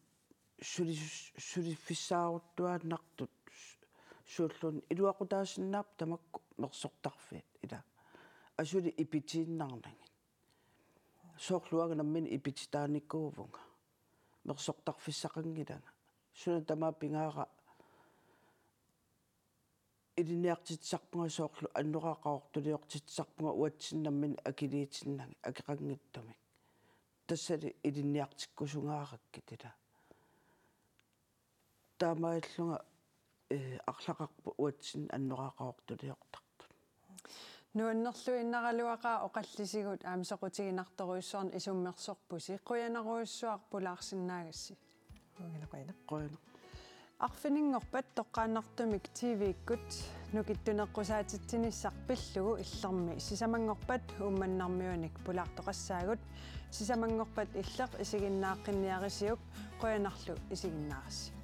сулиффиссааруттуааннартут сууллун илуақутаасиннаап тамакку мерсортарфиат ила асули ипитииннарнагин соорлуага наммини ипититааниккуувунга мерсортарфиссақангилага суна тамаа пингаара илиниартитсарпунга соорлу аннораақаортулиортитсарпунга уатсиннаммин акилиитиннаги акеқангиттумик тассали илиниартиккусунгааракки тила таамаиллунга арлақарпу уатсин аннораақаортулиортартут нуаннерлуиннаралуақаа оқаллисигут аамисоқутигинарторуйссуарн исуммерсорпуси қуянеруйссуарпулаарсиннаагасси қуяна арфинингорпат тоққааннартумик тв-иккут нукиттунеққусаатитсиниссақ пиллугу иллерми сисамангорпат уумманнармиуник пулаартоқассаагут сисамангорпат иллеқ исигиннааққинниарисиук қуянарлу исигиннаарасси